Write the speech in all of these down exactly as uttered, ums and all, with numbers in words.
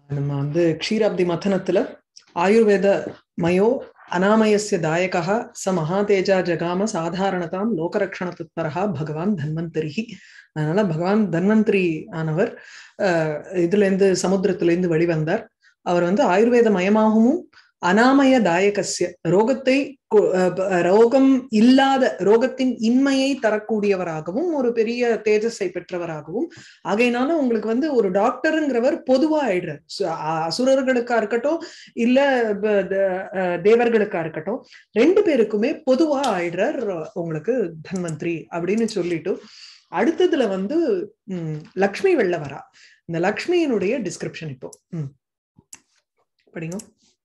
நம்ம வந்து க்ஷீராப்தி மதனத்துல ஆயுர்வேத மயோ அனாமயஸ்ய தாயகः ச மகாதேஜா ஜகாம சாதாரணதாம் லோகரக்ஷண தத்பரஹ பகவான் தன்வந்தரிஹி. அதனால பகவான் தன்வந்திரி ஆனவர் அஹ் இதுல இருந்து சமுத்திரத்துல இருந்து வெளிவந்தார். அவர் வந்து ஆயுர்வேத மயமாகவும் அனாமய தாயகஸ்ய ரோகத்தை ரோகம் இல்லாத ரோகத்தின் இன்மையை தரக்கூடியவராகவும் ஒரு பெரிய தேஜஸை பெற்றவராகவும் ஆகையினால உங்களுக்கு வந்து ஒரு டாக்டருங்கிறவர் பொதுவா ஆயிடுறார். அசுரர்களுக்கா இருக்கட்டும் இல்ல தேவர்களுக்கா இருக்கட்டும் ரெண்டு பேருக்குமே பொதுவா ஆயிடுறார் உங்களுக்கு தன்வந்திரி அப்படின்னு சொல்லிட்டு அடுத்ததுல வந்து உம் லக்ஷ்மி வெள்ள வரா. இந்த லக்ஷ்மியினுடைய டிஸ்கிரிப்ஷன் இப்போ உம் படிங்க.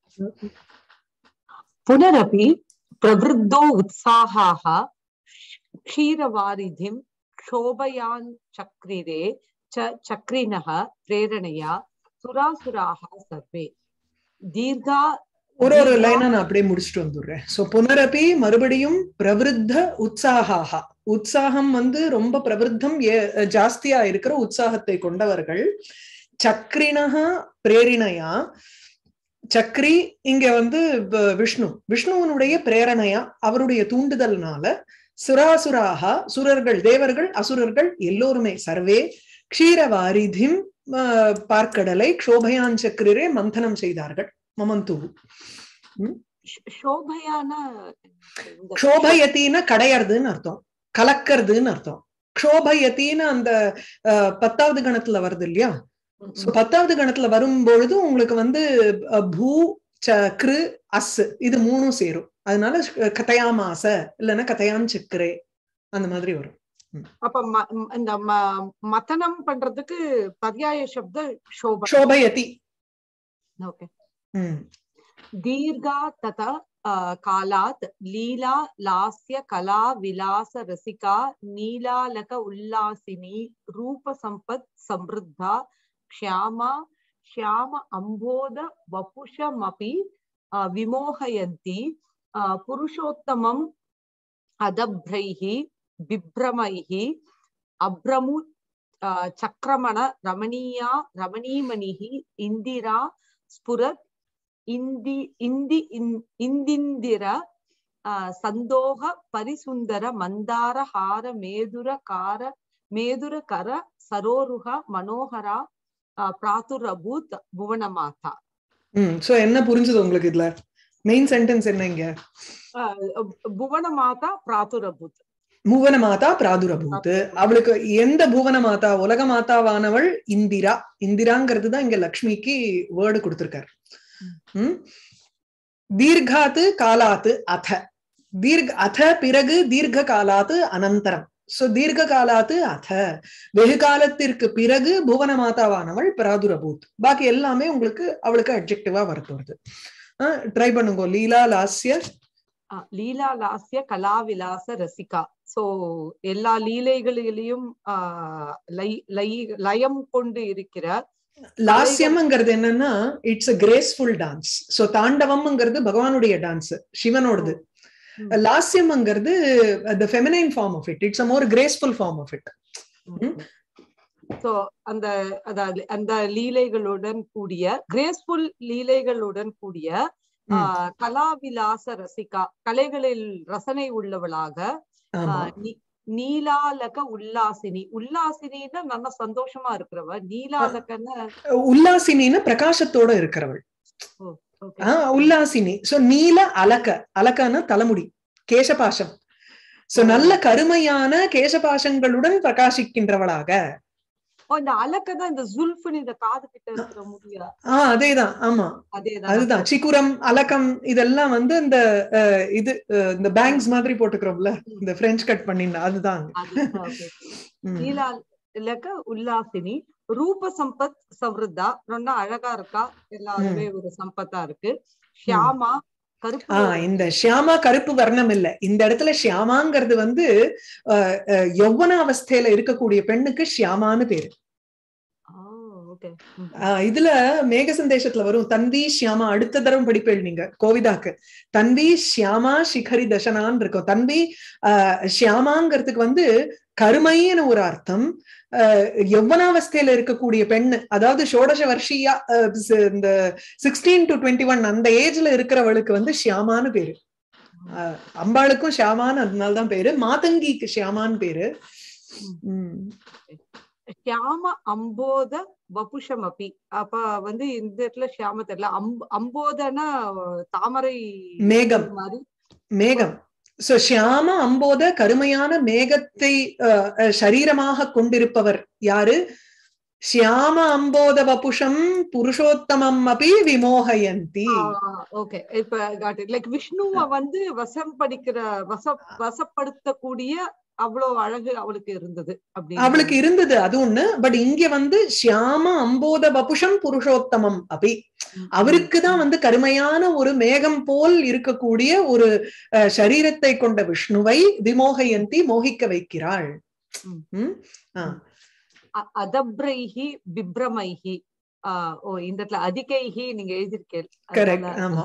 पुनरपि प्रवृद्धो उत्साहाः क्षीरवारिधिं क्षोभयान् चक्रिरे च चक्रिणः प्रेरणया सुरासुराः सर्वे दीर्घा ஒரு ஒரு லைனா நான் அப்படியே முடிச்சுட்டு வந்துடுறேன். சோ புனரபி மறுபடியும் பிரவருத்த உற்சாகா, உற்சாகம் வந்து ரொம்ப பிரவருத்தம் ஜாஸ்தியா இருக்கிற உற்சாகத்தை கொண்டவர்கள் சக்ரிணஹ பிரேரிணையா. சக்ரி இங்க வந்து விஷ்ணு விஷ்ணுவனுடைய பிரேரணையா அவருடைய தூண்டுதல்னால சுராசுராகா சுரர்கள் தேவர்கள் அசுரர்கள் எல்லோருமே சர்வே க்ஷீரவாரிதிம் பார்க்கடலை க்ஷோபயான் சக்ரிரே மந்தனம் செய்தார்கள். மமந்து க்ஷோபயத்தின கடையறதுன்னு அர்த்தம், கலக்கிறதுன்னு அர்த்தம். க்ஷோபயத்தின்னு அந்த பத்தாவது கணத்துல வருது இல்லையா? பத்தாவது கணத்துல வரும்பொழுது உங்களுக்கு வந்து பூ சக்ரு அஸ் இது மூணும் சேரும். அதனால கதையாமாச இல்லைன்னா கதையான் சக்கரே அந்த மாதிரி வரும். அப்ப இந்த மதனம் பண்றதுக்கு பர்யாய சப்த சோபயதி. ஓகே. தீர்கா தத காலாத் லீலா லாஸ்ய கலா விலாச ரசிகா நீலாலக உல்லாசினி ரூப சம்பத் சம்ருத்தா க்ஷாமா க்ஷாம அம்போத வபுஷமபி விமோகயந்தி புருஷோத்தமம் அதப்ரைஹி பிப்ரமைஹி அப்ரமு சக்ரமண ரமணீயா ரமணீமணிஹி இந்திரா ஸ்புரத் இந்தி இந்தி இந்திந்திர சந்தோக பரிசுந்தர மந்தார ஹார மேதுர கார மேதுர கர சரோருக மனோகரா பிராதுரபூத் புவனமாதா. ம் சோ என்ன புரிஞ்சது உங்களுக்கு? இதுல மெயின் சென்டென்ஸ் என்ன? இங்க புவனமாதா பிராதுரபூத், புவனமாதா பிராதுரபூத். அவளுக்கு எந்த புவனமாதா? உலக மாதாவானவள் இந்திரா. இந்திராங்கிறது தான் இங்க லக்ஷ்மிக்கு வேர்டு கொடுத்திருக்காரு. உம் தீர்காத்து காலாத்து அத தீர்க அத பிறகு தீர்க்க காலாத்து அனந்தரம். சோ தீர்க்க காலாத்து அத வெகு காலத்திற்கு பிறகு புவன மாதாவானவள் பிராதுரபூத். பாக்கி எல்லாமே உங்களுக்கு அவளுக்கு அட்ஜெக்டிவா வரது வருது. ட்ரை பண்ணுங்க. லீலா லாஸ்ய லீலா லாஸ்ய கலா விலாச ரசிகா. சோ எல்லா லீலைகளிலையும் ஆஹ் லயம் கொண்டு இருக்கிற லாஸ்யம்ங்கிறது என்னன்னா it's a graceful dance. So தாண்டவம்ங்கிறது பகவானுடைய டான்ஸ், சிவனோடது. லாஸ்யம்ங்கிறது the feminine form of it. It's a more graceful form of it. So அந்த அதாவது அந்த லீலைகளுடன் கூடிய கிரேஸ்ஃபுல் லீலைகளுடன் கூடிய கலாவிலாச ரசிகா, கலைகளில் ரசனை உள்ளவளாக நீலாலக உல்லாசினி. உல்லாசினின்னா நல்ல சந்தோஷமா இருக்கிறவ. நீலாலகன்னு உல்லாசினின்னு பிரகாசத்தோட இருக்கிறவள். உல்லாசினி. சோ நீல அலக, அலகான தலைமுடி, கேசபாசம். சோ நல்ல கருமையான கேசபாசங்களுடன் பிரகாசிக்கின்றவளாக. இந்த அலக்கதான் இந்த ஜுல்ஃபுன்னு இந்த காது கிட்ட இருக்கிற முடியா? ஆஹ் அதேதான். ஆமா அதுதான். சிக்குரம் அலக்கம் இதெல்லாம் வந்து இந்த இது இந்த பேங்க்ஸ் மாதிரி போட்டுக்கிறோம்ல, இந்த பிரெஞ்ச் கட் பண்ணினா அதுதான். நீலாலக உல்லாசினி ரூப சம்பத் சம்ருத்தா, ரொம்ப அழகா இருக்கா, எல்லாருமே ஒரு சம்பத்தா இருக்கு. ஷியாமா கருப்பு. இந்த ஷியாமா கருப்பு வர்ணம் இல்ல இந்த இடத்துல. ஷியாமாங்கிறது வந்து யௌவன அவஸ்தையில இருக்கக்கூடிய பெண்ணுக்கு ஷியாமான்னு பேரு. ஓகே. இதுல மேக சந்தேஷத்துல வரும் தன்வி ஷியாமா, அடுத்த தரம் படிப்பேள் நீங்க கோவிதாக்கு. தன்வி ஷியாமா சிகரி தசனான்னு இருக்கும். தன்வி ஆஹ் ஷியாமாங்கிறதுக்கு வந்து கருமைன்னு ஒரு அர்த்தம். அஹ் யௌவனாவஸ்தையில இருக்கக்கூடிய பெண்ணு, அதாவது ஷோடச வருஷியா இந்த சிக்ஸ்டீன் டு டுவெண்ட்டி ஒன் அந்த ஏஜ்ல இருக்கிறவளுக்கு வந்து ஷியாமான்னு பேரு. அஹ் அம்பாளுக்கும் ஷியாமான்னு அதனால்தான் பேரு. மாதங்கிக்கு ஷியாமான்னு பேரு. உம் ஷியாம அம்போத வபுஷம் அப்பி. அப்ப வந்து இந்த இடத்துல ஷியாம தெரியல. அம் அம்போதனா தாமரை மேகம் மாதிரி மேகம். சோ ஷியாம அம்போத கருமையான மேகத்தை சரீரமாக கொண்டிருப்பவர் யாரு? ஷியாம அம்போத வபுஷம் புருஷோத்தமம் அப்படி விமோகயந்தி. ஓகே, இப்ப காட் இட். லைக் விஷ்ணுவை வந்து வசம் படிக்கிற வச வசப்படுத்தக்கூடிய அவ்வளவு அழகு அவளுக்கு இருந்தது. அப்படி அவளுக்கு இருந்தது அது ஒண்ணு. பட் இங்க வந்து ஷியாம அம்போத வபுஷம் புருஷோத்தமம் அப்படி அவருக்குதான் வந்து கருமையான ஒரு மேகம் போல் இருக்கக்கூடிய ஒரு சரீரத்தை கொண்ட விஷ்ணுவை விமோகயந்தி மோகிக்க வைக்கிறாள். அதப்ரைஹி பிப்ரமைஹி. ஆஹ் ஓ இந்த இடத்துல அதிகைஹி நீங்க எழுதிருக்கேன். கரெக்ட். ஆமா.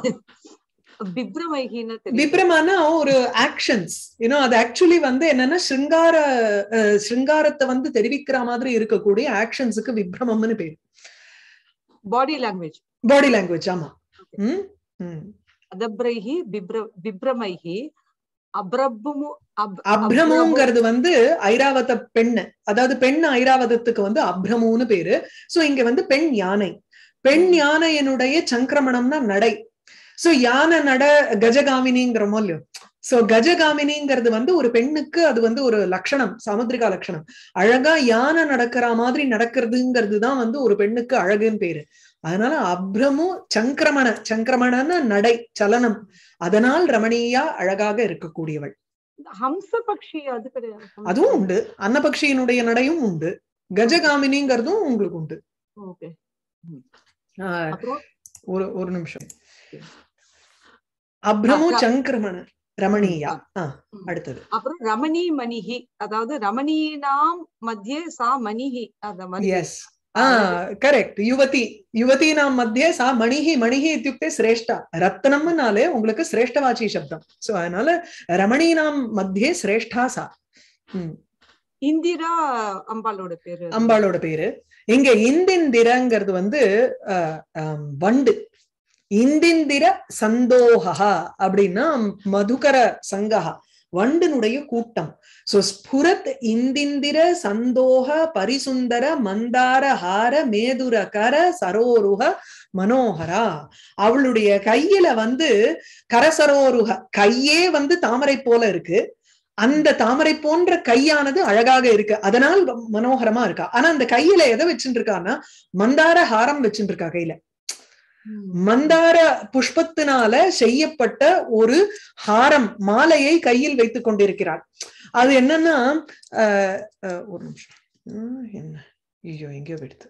பிப்ரமான ஒரு ஆக்ஷன்ஸ் யூனோ அது ஆக்சுவலி வந்து என்னன்னா சிருங்கார சிருங்காரத்தை வந்து தெரிவிக்கிற மாதிரி இருக்கக்கூடிய ஆக்ஷன்ஸுக்கு விப்ரமம்னு பேரு. Body language body language. ஆமா. அதப்ரைஹி பிப்ரமைஹி. அப்ரபுமு அப்ரமுங்கிறது வந்து ஐராவத பெண்ணு, அதாவது பெண் ஐராவதத்துக்கு வந்து அப்ரமுன்னு பேரு. சோ இங்க வந்து பெண் யானை. பெண் யானையினுடைய சங்கிரமணம்னா நடை. சோ யானை நட கஜகாமினிங்கிறோமோ இல்லையோ. சோ கஜகாமினிங்கிறது வந்து ஒரு பெண்ணுக்கு அது வந்து ஒரு லட்சணம், சாமுத்திரிகா லட்சணம். அழகா யானை நடக்கிற மாதிரி நடக்கிறதுங்கிறது தான் வந்து ஒரு பெண்ணுக்கு அழகுன்னு பேரு. அதனால அப்ரமு சங்கிரமண, சங்கிரமணன நடை சலனம், அதனால் ரமணீயா அழகாக இருக்கக்கூடியவள். ஹம்ச பக்ஷி அது கிடையாது. அதுவும் உண்டு. அன்னபக்ஷியினுடைய நடையும் உண்டு. கஜகாமினிங்கிறதும் உங்களுக்கு உண்டு. ஓகே. ஒரு ஒரு நிமிஷம். அப்ரமு சங்கிரமண ரமணீயா. அடுத்தது அப்புறம் ரமணி மணிஹி, அதாவது ரமணீனாம் மத்தியே சா மணிஹி. அந்த மாதிரி. Yes, correct. யுவதி யுவதி நாம் மத்தியே சா மணிஹி. மணிஹி இத்தியுக்தே சிரேஷ்டா. ரத்னம்னாலே உங்களுக்கு சிரேஷ்டவாச்சி சப்தம். சோ அதனால ரமணீனாம் மத்தியே சிரேஷ்டா சா. இந்திரா அம்பாளோட பேரு. அம்பாளோட பேரு. இங்க இந்திந்திரங்கிறது வந்து வண்டு. இந்திந்திர சந்தோகா அப்படின்னா மதுகர சங்கஹா, வண்டினுடைய கூட்டம். சோ ஸ்புரத் இந்திந்திர சந்தோக பரிசுந்தர மந்தார ஹார மேதுரகர சரோருக மனோகரா. அவளுடைய கையில வந்து கரசரோருக, கையே வந்து தாமரை போல இருக்கு. அந்த தாமரை போன்ற கையானது அழகாக இருக்கு, அதனால் மனோகரமா இருக்கா. ஆனா அந்த கையில எதை வச்சுட்டு இருக்கான்னா மந்தார ஹாரம் வச்சுட்டு இருக்கா கையில. மந்தார புஷ்பத்தினால செய்யப்பட்ட ஒரு ஹாரம், மாலையை கையில் வைத்துக் கொண்டிருக்கிறாள். அது என்னன்னா அஹ் ஒரு நிமிஷம், என்ன ஐயோ எங்கேயோ எடுத்து,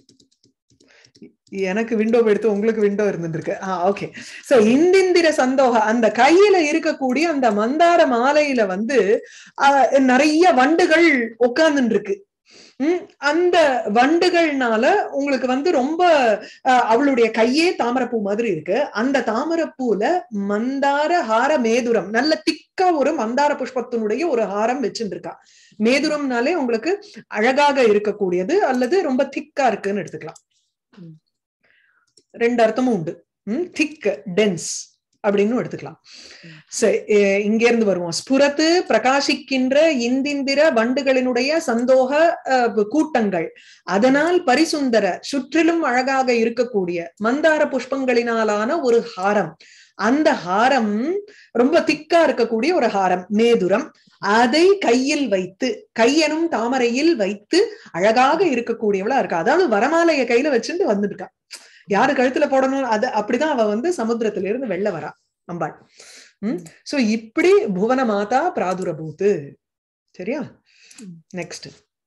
எனக்கு விண்டோ எடுத்து உங்களுக்கு விண்டோ இருந்துருக்கு. ஆஹ் ஓகே. சோ இந்திந்திர சந்தோக, அந்த கையில இருக்கக்கூடிய அந்த மந்தார மாலையில வந்து அஹ் நிறைய வண்டுகள் உட்கார்ந்துட்டு இருக்கு. உம் அந்த வண்டுகள்னால உங்களுக்கு வந்து ரொம்ப அவளுடைய கையே தாமரைப்பூ மாதிரி இருக்கு. அந்த தாமரைப்பூல மந்தார ஹார மேதுரம், நல்ல திக்கா ஒரு மந்தார புஷ்பத்தினுடைய ஒரு ஹாரம் வச்சுட்டு இருக்கா. மேதுரம்னாலே உங்களுக்கு அழகாக இருக்கக்கூடியது அல்லது ரொம்ப திக்கா இருக்குன்னு எடுத்துக்கலாம். ரெண்டு அர்த்தமும் உண்டு. திக், டென்ஸ் அப்படின்னு எடுத்துக்கலாம். இங்க இருந்து வருவோம். ஸ்புரத்து பிரகாசிக்கின்ற இந்திந்திர வண்டுகளினுடைய சந்தோக கூட்டங்கள், அதனால் பரிசுந்தர சுற்றிலும் அழகாக இருக்கக்கூடிய மந்தார புஷ்பங்களினாலான ஒரு ஹாரம். அந்த ஹாரம் ரொம்ப திக்கா இருக்கக்கூடிய ஒரு ஹாரம், மேதுரம். அதை கையில் வைத்து, கையனும் தாமரையில் வைத்து அழகாக இருக்கக்கூடியவளா இருக்கா. அதாவது வரமாலைய கையில வச்சுட்டு வந்துருக்கா. யாரு கழுத்துல போடணும் அது அப்படிதான் அவ வந்து சமுத்திரத்தில இருந்து வெளில வரா அம்பாள். உம் சோ இப்படி புவன மாதா பிராதுரபூத்து. சரியா? நெக்ஸ்ட்.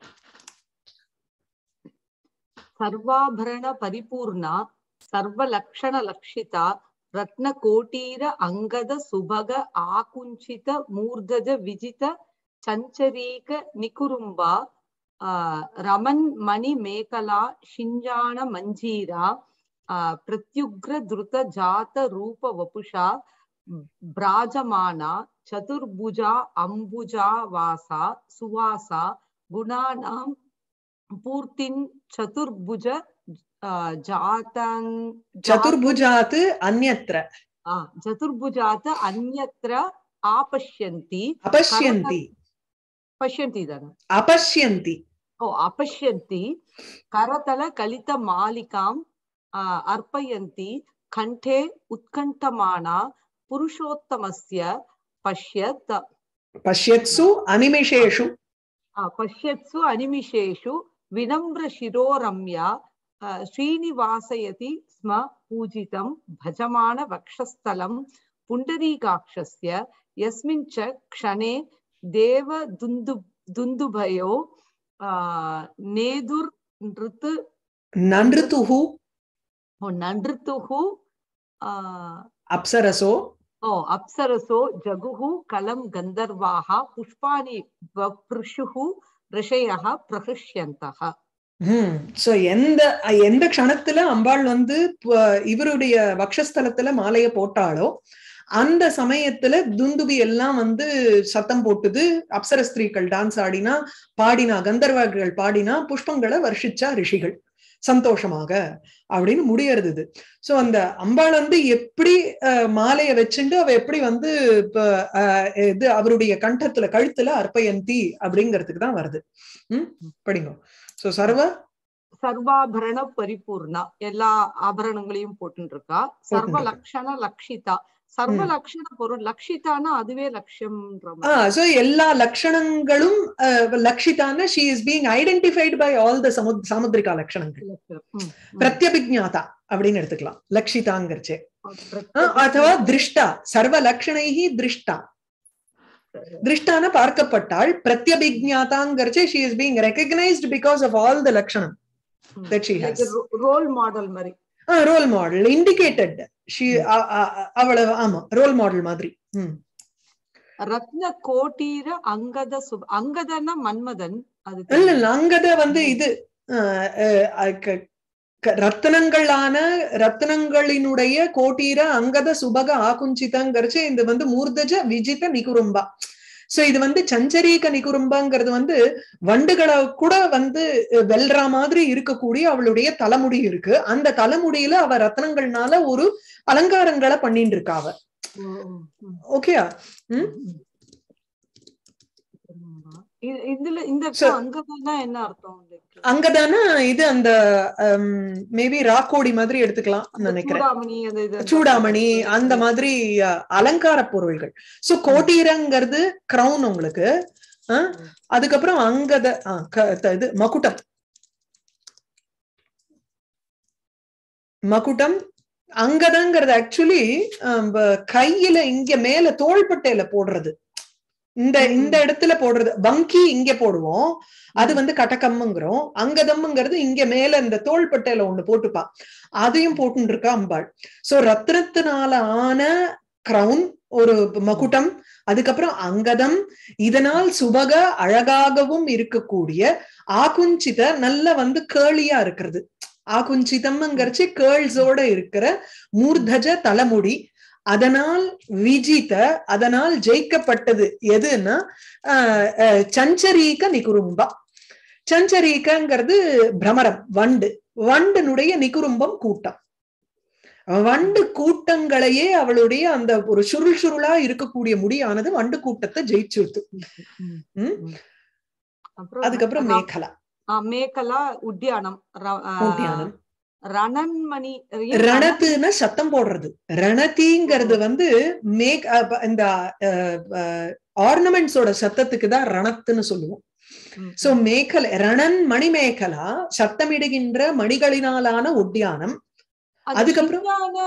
சர்வாபரண பரிபூர்ணா சர்வ லக்ஷண லக்ஷிதா ரத்ன கோட்டீர அங்கத சுபக ஆகுஞ்சித மூர்தஜ விஜித சஞ்சரீக நிகுரும்பா ஆஹ் ரமன் மணி மேகலா ஷிஞ்சான மஞ்சீரா ஆஹ் பிரத்யுக்ர துருத ஜாத ரூப வபுஷா பிராஜமானா சதுர்புஜா அம்புஜா வாசா சுவாசா குணானாம் பூர்த்தின் சதுர்புஜ ஜாதங் சதுர்புஜாத் அன்யத்ர ஆஹ் சதுர்புஜாத் அன்யத்ர ஆபஷ்யந்தி அபஷ்யந்தி பஷ்யந்தி தான அபஷ்யந்தி ஓ அபஷ்யந்தி கரதல கலித மாலிகாம் அர்ப்பயந்தி கண்டே உத்கண்டமானா புருஷோத்தமஸ்ய பஷ்யத் பஷ்யத்சு அனிமிஷேஷு பஷ்யத்சு அனிமிஷேஷு வினம்ர சிரோரம்யா ஸ்ரீனிவாசயதி ஸ்ம பூஜிதம் பஜமான வக்ஷஸ்தலம் புண்டரீகாக்ஷஸ்ய யஸ்மின் ச க்ஷணே தேவ துந்து துந்துபயோ நேதுர் நிருத்து நன்றுதுஹு நன்றுதுஹு அப்சரசோ ஓ அப்சரசோ ஜகுஹு கலம் கந்தர்வாஹ புஷ்பாணி வப்ருஷுஹு ரிஷயஹ பிரஹஷ்யந்தஹ. ஹம் சோ எந்த எந்த க்ஷணத்துல அம்பாள் வந்து இவருடைய வக்ஷஸ்தலத்துல மாலைய போட்டாளோ அந்த சமயத்துல துந்துபி எல்லாம் வந்து சத்தம் போட்டுது, அப்சர ஸ்திரீகள் டான்ஸ் ஆடினா பாடினா, கந்தர்வர்கள் பாடினா, புஷ்பங்களை வர்ஷிச்சா ரிஷிகள் சந்தோஷமாக அப்படின்னு முடியறது. சோ அந்த அம்பாள் வந்து எப்படி மாலைய வச்சுட்டு அவ எப்படி வந்து இது அவருடைய கண்டத்துல கழுத்துல அர்ப்பயந்தி அப்படிங்கிறதுக்கு தான் வருது. உம் படிங்க. சோ சர்வ சர்வாபரண பரிபூர்ணா, எல்லா ஆபரணங்களையும் போட்டு இருக்கா. சர்வ லக்ஷண லக்ஷிதா, சர்வ லக்ஷண பொருள். லக்ஷிதானா அதுவே லட்சியம்ன்ற மாதிரி. சோ எல்லா லட்சணங்களும் லக்ஷிதான she is being identified by all the Samudrika லட்சணங்கள். பிரத்யபிஜ்ஞாதா அப்படின்னு எடுத்துக்கலாம் லக்ஷிதாங்கிறச்சே. அதுவா திருஷ்டா, சர்வ லக்ஷணைஹி திருஷ்டா, திருஷ்டான பார்க்கப்பட்டாள். பிரத்யபிஜ்ஞாதாங்கிறச்சே she is being recognized because of all the லட்சணம் that she has. Role model மாதிரி. ரோல் மாடல் இண்டிகேட்டட் அவ்வளவு. ஆமா, ரோல் மாடல் மாதிரி. ரத்ன கோட்டீர அங்கத சுப, அங்கதன மன்மதன். அது இல்ல இல்ல, அங்கத வந்து இது ரத்னங்களான ரத்னங்களினுடைய கோட்டீர அங்கத சுபக ஆகுஞ்சிதங்கிறச்சு இது வந்து மூர்தஜ விஜித நிகுரும்பா. சோ இது வந்து சஞ்சரீக நிகுரும்பாங்கிறது வந்து வண்டுகளை கூட வந்து வெல்ற மாதிரி இருக்கக்கூடிய அவளுடைய தலைமுடி இருக்கு. அந்த தலைமுடியில அவ ரத்னங்கள்னால ஒரு அலங்காரங்களை பண்ணிட்டு இருக்கா அவ. ஓகேயா? உம் இதுல இந்த அங்கதானா என்ன அர்த்தம்? அங்கதானா இது அந்த மேபி ராக்கோடி மாதிரி எடுத்துக்கலாம் நினைக்கிறேன். சூடாமணி அந்த மாதிரி அலங்கார பொருள்கள். சோ கோட்டீரங்கிறது கிரவுன் உங்களுக்கு. அதுக்கப்புறம் அங்கத இது மகுடம். மகுடம் அங்கதங்கிறது ஆக்சுவலி கையில இங்க மேல தோள்பட்டையில போடுறது. இந்த இந்த இடத்துல போடுறது வங்கி இங்க போடுவோம், அது வந்து கடக்கம்ங்கிறோம். அங்கதம்ங்கிறது இங்க மேல இந்த தோள்பட்டையில ஒண்ணு போட்டுப்பா, அதையும் போட்டு இருக்கா அம்பாள். சோ ரத்னத்தினால ஆன கிரவுன் ஒரு மகுடம், அதுக்கப்புறம் அங்கதம், இதனால் சுபக அழகாகவும் இருக்கக்கூடிய ஆகுஞ்சித நல்ல வந்து கேளியா இருக்கிறது. ஆகுஞ்சிதம்ங்கிறச்சு கேர்ள்ஸோட இருக்கிற மூர்தஜ தலைமுடி. அதனால் விஜித, அதனால் ஜெயிக்கப்பட்டது எதுன்னா சஞ்சரீக நிகுரும்பா. சஞ்சரீகங்கிறது பிரமரம், வண்டு. வண்டனுடைய நிகுரும்பம் கூட்டம். வண்டு கூட்டங்களையே அவளுடைய அந்த ஒரு சுருள் சுருளா இருக்கக்கூடிய முடியானது வண்டு கூட்டத்தை ஜெயிச்சுடுது. அதுக்கப்புறம் மேகலா. மேகலா உத்தியானம். உத்தியானம் ரணன்மணி. ரணத்துன்னு சத்தம் போடுறது. ரணதிங்கிறது வந்து மேக் இந்த ஆர்னமெண்ட்ஸோட சத்தத்துக்கு தான் ரணத்துன்னு சொல்லுவோம். சோ மேகலை ரணன் மணி மேகலா, சத்தமிடுகின்ற மணிகளினாலான உத்தியானம். அதுக்கப்புறம்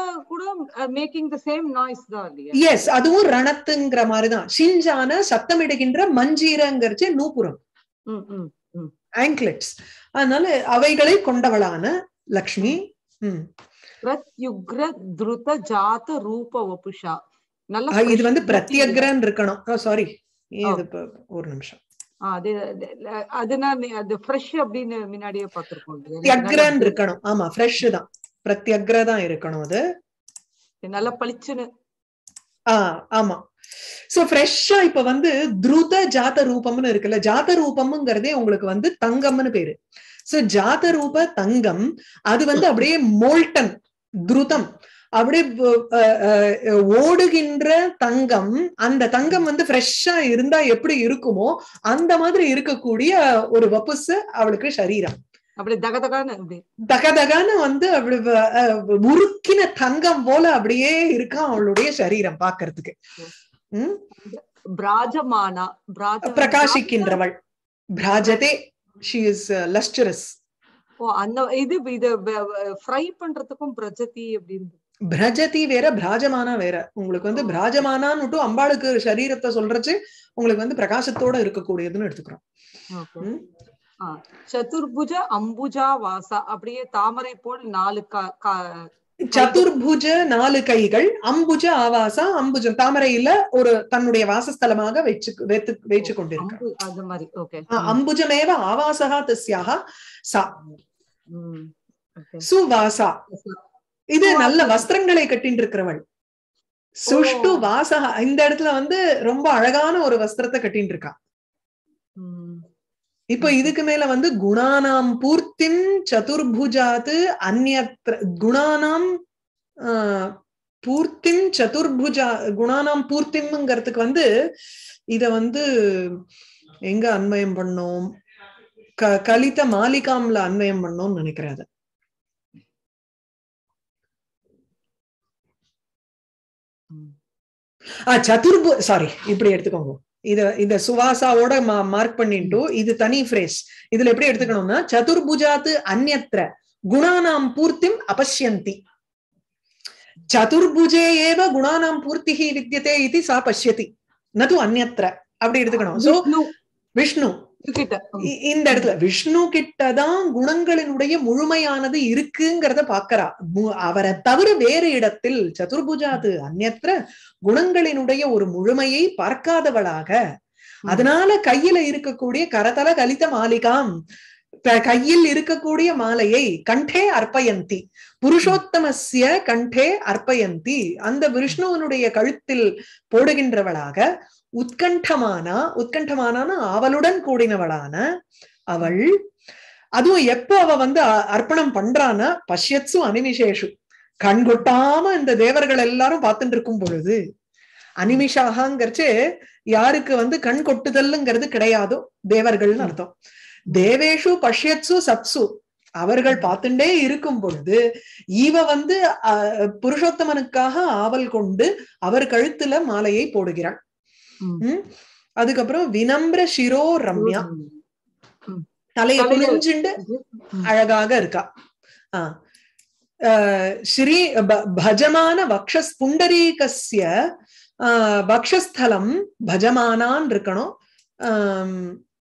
எஸ் அதுவும் ரணத்துங்கிற மாதிரிதான். ஷிஞ்சான சத்தமிடுகின்ற மஞ்சீரங்கிறச்சு நூபுரம், ஆங்க்லெட்ஸ். அதனால அவைகளை கொண்டவளான லக்ஷ்மி. பிரத்யுக்ர த்ருத ஜாத ரூப வபுஷா. இது வந்து பிரத்யக்ரன் இருக்கணும். சாரி, ஒரு நிமிஷம். அது அதுனா அது ஃப்ரெஷ் அப்படின்னு முன்னாடியே பார்த்திருக்கோம். பிரத்யக்ரன் இருக்கணும். ஆமா, ஃப்ரெஷ் தான், பிரத்யக்ர தான் இருக்கணும். அது நல்லா பளிச்சுன்னு. ஆஹ் ஆமா. சோ ஃப்ரெஷ்ஷா இப்ப வந்து துருத ஜாத ரூபம்னு இருக்குல்ல, ஜாத ரூபம்ங்கிறதே உங்களுக்கு வந்து தங்கம்னு பேரு. சோ ஜாத ரூப தங்கம் அது வந்து அப்படியே மோல்டன் துருதம், அப்படியே ஓடுகின்ற தங்கம். அந்த தங்கம் வந்து ஃப்ரெஷ்ஷா இருந்தா எப்படி இருக்குமோ அந்த மாதிரி இருக்கக்கூடிய ஒரு வப்புசு அவளுக்கு சரீரம். அப்படி தகதகான்னு தகதகான்னு வந்து அப்படி உருக்கின தங்கம் போல அப்படியே இருக்கான் அவளுடைய சரீரம் பாக்குறதுக்கு. உம் பிராஜமானா, பிரகாசிக்கின்றவள். பிராஜதே, she is lustrous. ஓ, அந்த இது இது ஃப்ரை பண்றதுக்கும் பிரஜதி அப்படின்னு. பிரஜதி வேற, பிராஜமானா வேற. உங்களுக்கு வந்து பிராஜமானான்னு அம்பாளுக்கு சரீரத்தை சொல்றச்சு உங்களுக்கு வந்து பிரகாசத்தோட இருக்கக்கூடியதுன்னு எடுத்துக்கிறோம். சதுர்புஜ அம்புஜா வாசா, அப்படியே தாமரை போல் நாலு சதுர்புஜ நாலு கைகள், அம்புஜ ஆவாசா, அம்புஜம் தாமரையில ஒரு தன்னுடைய வாசஸ்தலமாக வச்சு வைச்சு கொண்டிருக்க. அம்புஜமேவ ஆவாசா தஸ்யாக சா சுவாசா. இது நல்ல வஸ்திரங்களை கட்டின்னு இருக்கிறவள். சுஷ்டு வாசா, இந்த இடத்துல வந்து ரொம்ப அழகான ஒரு வஸ்திரத்தை கட்டின்னு இருக்கா. இப்ப இதுக்கு மேல வந்து குணானாம் பூர்த்திம் சதுர்புஜாத்து அந்நியத்ர, குணானாம் பூர்த்திம் சதுர்புஜா, குணானாம் பூர்த்திம்ங்கிறதுக்கு வந்து இத வந்து எங்க அன்வயம் பண்ணோம், க கலித மாலிகாம்ல அன்வயம் பண்ணோம்னு நினைக்கிறாரு. ஆஹ் சதுர்பு சாரி இப்படி எடுத்துக்கோங்க. இத இந்த சுவாசாவோட மார்க் பண்ணிட்டு இது தனி ஃப்ரேஸ். இதுல எப்படி எடுத்துக்கணும்னா சதுர்புஜாத்து அந்நியத்ர குணானாம் பூர்த்திம் அபஷ்யந்தி, சதுர்புஜே ஏவ குணானாம் பூர்த்திஹி வித்யதே இதி சா பஷ்யதி நது அந்நியத்ர, அப்படி எடுத்துக்கணும். சோ விஷ்ணு இந்த இடத்துல விஷ்ணு கிட்டதான் குணங்களினுடைய முழுமையானது இருக்குங்கிறத பாக்குறா. அவரை தவிர வேறு இடத்தில் சதுர்புஜாது அந்நியத்ர குணங்களினுடைய ஒரு முழுமையை பார்க்காதவளாக, அதனால கையில இருக்கக்கூடிய கரதல கலித மாலிகாம், கையில் இருக்கக்கூடிய மாலையை கண்டே அர்ப்பயந்தி, புருஷோத்தமஸ்ய கண்டே அர்ப்பயந்தி, அந்த விஷ்ணுவனுடைய கழுத்தில் போடுகின்றவளாக, உத்கண்டமானா, உத்கண்டமானான அவளுடன் கூடினவளான அவள். அதுவும் எப்போ அவ வந்து அர்ப்பணம் பண்றானா பஷ்யத்சு அனிமிஷேஷு, கண்கொட்டாம இந்த தேவர்கள் எல்லாரும் பார்த்துட்டு இருக்கும் பொழுது. அனிமிஷாகங்கிறச்சு யாருக்கு வந்து கண் கொட்டுதல்ங்கிறது கிடையாதோ தேவர்கள்னு அர்த்தம். தேவேஷு பஷ்யத்சு சப்சு, அவர்கள் பார்த்துட்டே இருக்கும் பொழுது இவ வந்து அஹ் புருஷோத்தமனுக்காக ஆவல் கொண்டு அவர் கழுத்துல மாலையை போடுகிறாள். உம் அதுக்கப்புறம் வினம்ர சிரோ ரம்யா, தலைய குனிஞ்சுண்டு அழகாக இருக்கா. ஆஹ் ஸ்ரீ பஜமான வக்ஷஸ் புண்டரீகஸ்ய ஆஹ் வக்ஷஸ்தலம் பஜமானான் இருக்கணும். ஆஹ்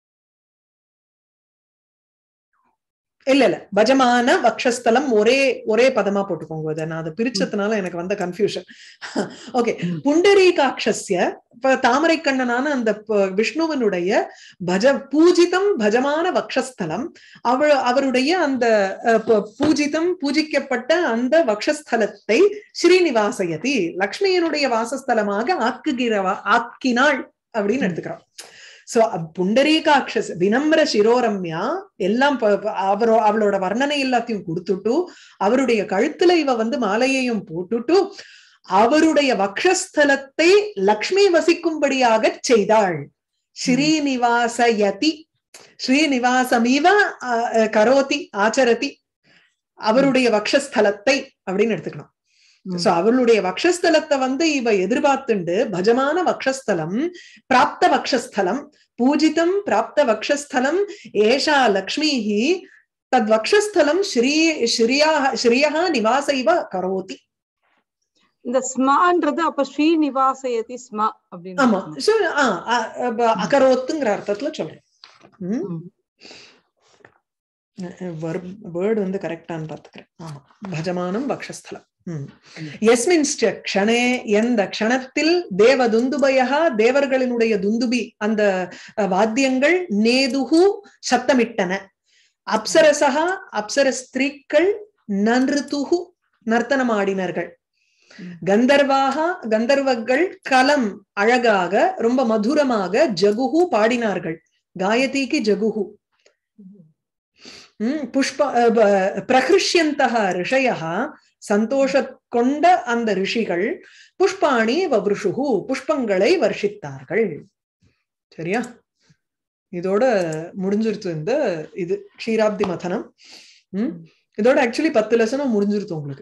இல்ல இல்ல பஜமான வக்ஷஸ்தலம் ஒரே ஒரே பதமா போட்டுக்கோங்க. அதை நான் அதை பிரிச்சதுனால எனக்கு வந்த கன்ஃபியூஷன். ஓகே, புண்டரீகாட்சஸ்ய, இப்ப தாமரை கண்ணனான அந்த விஷ்ணுவனுடைய பஜ பூஜிதம் பஜமான வக்ஷஸ்தலம், அவ அவருடைய அந்த பூஜிதம் பூஜிக்கப்பட்ட அந்த வக்ஷஸ்தலத்தை ஸ்ரீனிவாசயதி லக்ஷ்மியனுடைய வாசஸ்தலமாக ஆக்குகிறவா ஆக்கினாள் அப்படின்னு எடுத்துக்கிறோம். சோ புண்டரீகாட்சஸ் வினம்ர சிரோரம்யா எல்லாம் அவரோ அவளோட வர்ணனை எல்லாத்தையும் கொடுத்துட்டு அவருடைய கழுத்துல இவ வந்து மாலையையும் போட்டுட்டு அவருடைய வக்ஷஸ்தலத்தை லக்ஷ்மி வசிக்கும்படியாக செய்தாள். ஸ்ரீனிவாசயதி, ஸ்ரீனிவாசமிவ கரோதி ஆச்சரதி, அவருடைய வக்ஷஸ்தலத்தை அப்படின்னு எடுத்துக்கணும். சோ அவளுடைய வக்ஷஸ்தலத்தை வந்து இவ எதிர்பார்த்துண்டு பஜமான வக்ஷஸ்தலம் பிராப்த வக்ஷஸ்தலம் பூஜிதம் பிராப்த வக்ஷஸ்தலம் ஏஷா லக்ஷ்மிஹி தத் வக்ஷஸ்தலம் ஸ்ரீ ஸ்ரீயா ஸ்ரீயா நிவாசைவ கரோதி. இந்த ஸ்மான்றது அப்ப ஸ்ரீனிவாசயதி ஸ்மா அப்படின்னு. ஆமா, சோ அகரோத்துங்கிற அர்த்தத்துல சொல்றேன். வேர்டு வந்து கரெக்டான்னு பாத்துக்கிறேன். ஆமா, பஜமானம் வக்ஷஸ்தலம். யஸ்மின்ஸ்ச க்ஷணே எந்த க்ஷணத்தில் தேவ துந்துபயः தேவர்களினுடைய துந்துபி அந்த வாத்தியங்கள் நேதுகு சத்தமிட்டன அப்சரசஹ அப்சர ஸ்திரீக்கள் நன்றுதுகு நர்த்தனமாடினர்கள் கந்தர்வாக கந்தர்வர்கள் கலம் அழகாக ரொம்ப மதுரமாக ஜகுகு பாடினார்கள் காயதிக்கு ஜகுகு புஷ்ப பிரஹ்ருஷ்யந்தஹ ரிஷயः சந்தோஷ கொண்ட அந்த ரிஷிகள் புஷ்பாணி வவ்ருஷுகு புஷ்பங்களை வர்ஷித்தார்கள். சரியா? இதோட முடிஞ்சிருச்சு இந்த இது க்ஷீராப்தி மதனம். உம் இதோட ஆக்சுவலி பத்து லெசனும் முடிஞ்சிருச்சு உங்களுக்கு.